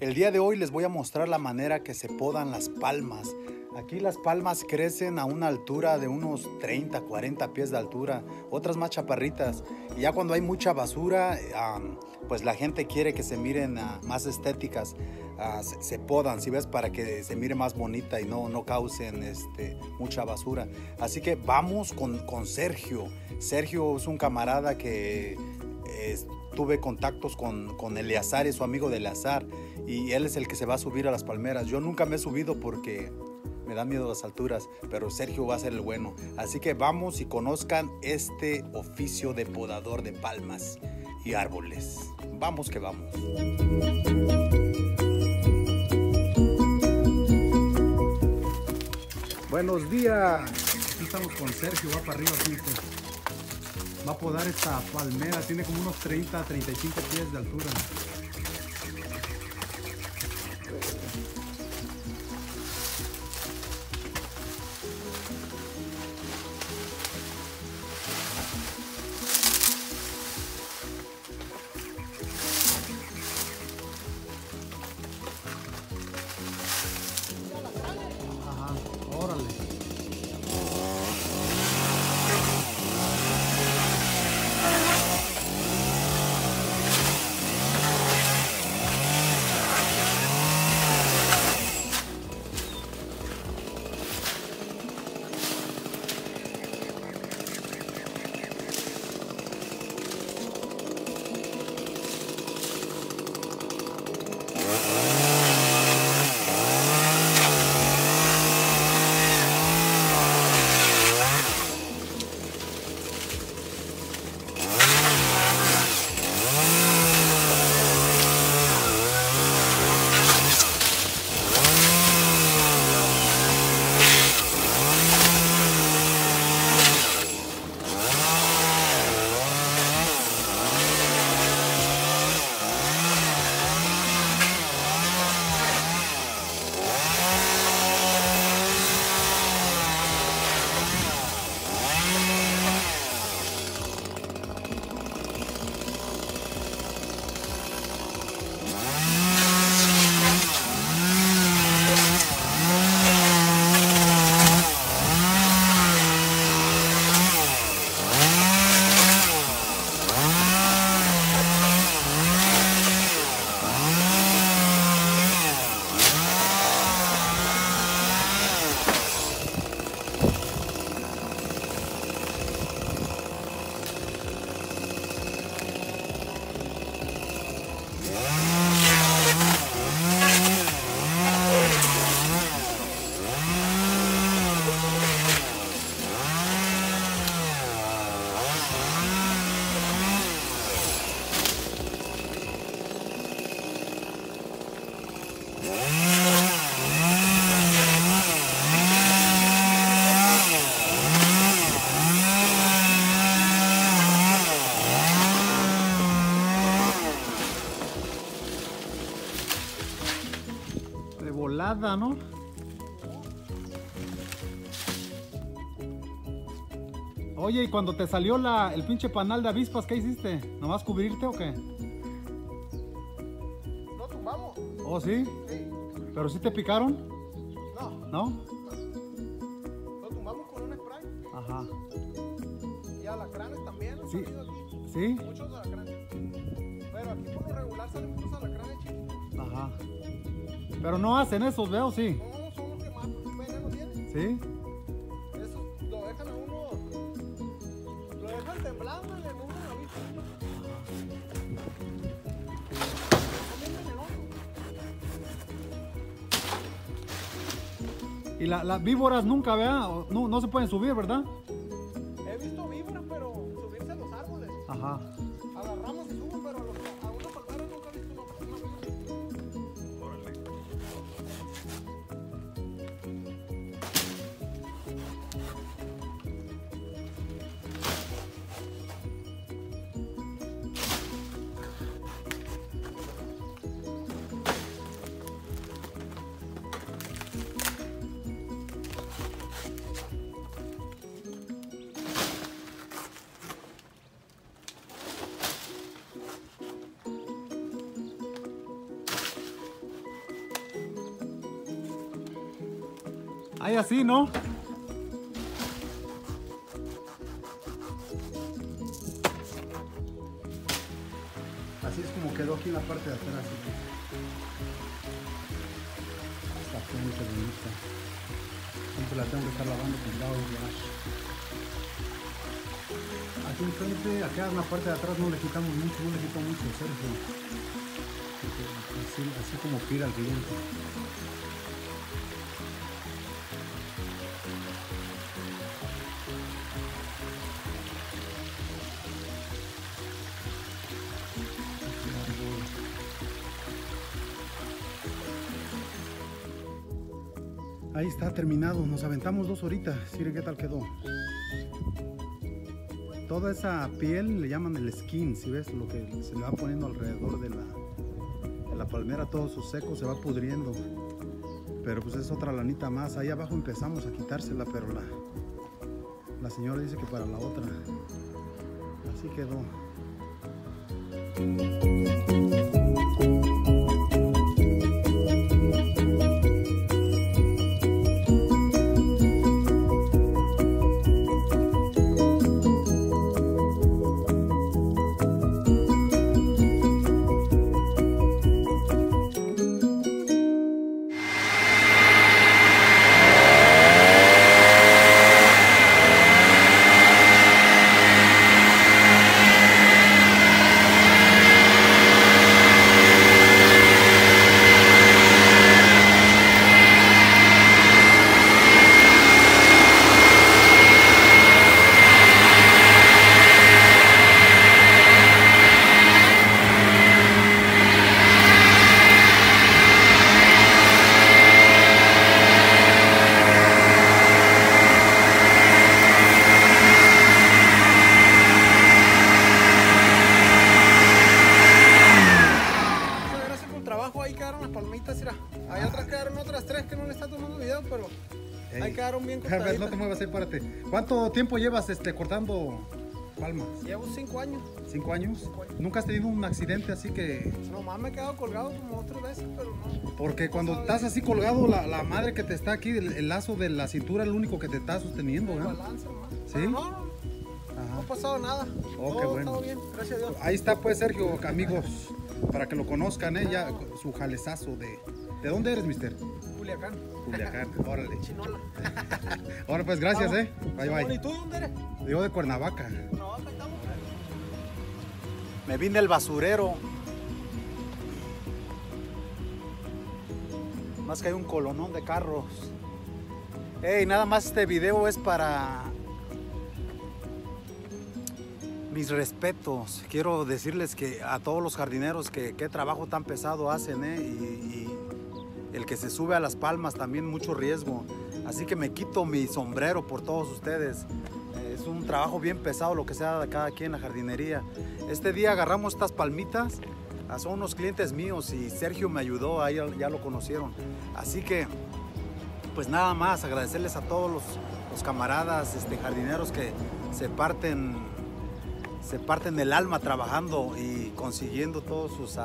El día de hoy les voy a mostrar la manera que se podan las palmas. Aquí las palmas crecen a una altura de unos 30, 40 pies de altura, otras más chaparritas. Y ya cuando hay mucha basura, pues la gente quiere que se miren más estéticas. Se podan, si ves, para que se mire más bonita y no causen mucha basura. Así que vamos con Sergio. Sergio es un camarada que tuve contactos con Eleazar, es su amigo de Eleazar, y él es el que se va a subir a las palmeras. Yo nunca me he subido porque me da miedo las alturas, pero Sergio va a ser el bueno. Así que vamos y conozcan este oficio de podador de palmas y árboles. Vamos que vamos. Buenos días. Aquí estamos con Sergio, va para arriba así, pues. Va a podar esta palmera, tiene como unos 30, 35 pies de altura. Ajá, órale. De volada, ¿no? Oye, y cuando te salió el pinche panal de avispas, ¿qué hiciste? ¿Nomás cubrirte o qué? ¿No tumbamos? ¿Oh, sí? Sí. ¿Pero sí te picaron? No. ¿No? Lo tumbamos con un spray. Ajá. Y alacranes también han Sí. salido aquí. ¿Sí? Muchos alacranes. Pero aquí por lo regular salen muchos alacranes chiquitos. Ajá. Pero no hacen esos, veo, sí. No, son los que más veneno tienen. ¿Sí? Esos lo dejan a uno. Lo dejan temblando en uno en la vista. Son bien venenosos. Y las víboras nunca, ¿verdad? No se pueden subir, ¿verdad? He visto víboras, pero subirse a los árboles. Ajá. A las ramas se suben, pero a una palmera nunca he visto una víbora. Órale. Ahí así, ¿no? Así es como quedó aquí en la parte de atrás. Esta fuente bonita. Siempre la tengo que estar lavando con Dow Wash. Aquí enfrente, acá en la parte de atrás no le quitamos mucho, Sergio. Así como pira el viento. Ahí está terminado, nos aventamos 2 horitas, miren qué tal quedó. Toda esa piel le llaman el skin, si ves lo que se le va poniendo alrededor de la palmera, todo su seco se va pudriendo. Pero pues es otra lanita más, ahí abajo empezamos a quitársela, pero la señora dice que para la otra. Así quedó. Allá atrás quedaron otras 3 que no le está tomando video, pero ahí quedaron bien cortaditas. No te muevas, párate. ¿Cuánto tiempo llevas cortando palmas? Llevo 5 años. ¿5 años? ¿Nunca has tenido un accidente así que...? Nomás me he quedado colgado como otras veces, pero no. Porque cuando estás así colgado, la madre que te está aquí, el lazo de la cintura es lo único que te está sosteniendo, ¿verdad? Balance, nomás. ¿Sí? No ha pasado nada. Oh, qué bueno. Todo bien, gracias a Dios. Ahí está pues Sergio, amigos, para que lo conozcan, ya su jalezazo de... ¿De dónde eres, mister? Culiacán. Culiacán, órale. Chinola. Ahora pues gracias, Vamos. Bye, bye. ¿Y tú dónde eres? Yo de Cuernavaca. No, acá estamos. Me vine del basurero. Más que hay un colonón de carros. Hey, nada más este video es para mis respetos. Quiero decirles que a todos los jardineros que qué trabajo tan pesado hacen, y el que se sube a las palmas también mucho riesgo. Así que me quito mi sombrero por todos ustedes. Es un trabajo bien pesado lo que se da de cada quien en la jardinería. Este día agarramos estas palmitas, son unos clientes míos y Sergio me ayudó, ahí ya lo conocieron. Así que, pues nada más, agradecerles a todos los camaradas jardineros que se parten el alma trabajando y consiguiendo todos sus...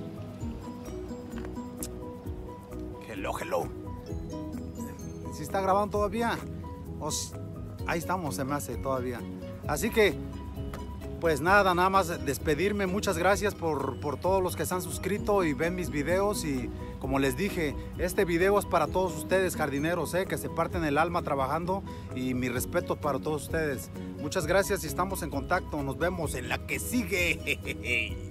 Hello. ¿Sí está grabando todavía? Ahí estamos, se me hace todavía. Así que, pues nada más despedirme. Muchas gracias por todos los que se han suscrito y ven mis videos. Y como les dije, este video es para todos ustedes, jardineros, que se parten el alma trabajando. Y mi respeto para todos ustedes. Muchas gracias y estamos en contacto. Nos vemos en la que sigue.